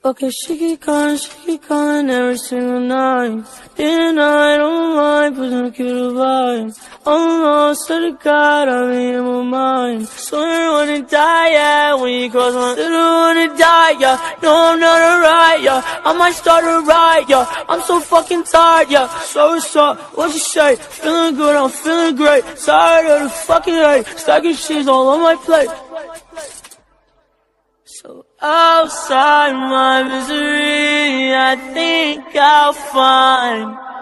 Okay, she keep calling every single night. And I don't mind, pushing a cute vibe. I'm lost to the God, I'm in my mind. So you wanna die, yeah, when you cross my little wanna die, yeah. No, I'm not alright, yeah. I might start a riot, yeah. I'm so fucking tired, yeah. So what's up, what you say? Feeling good, I'm feeling great. Tired of the fucking hate. Stacking shit all on my plate. So outside my misery, I think I'll find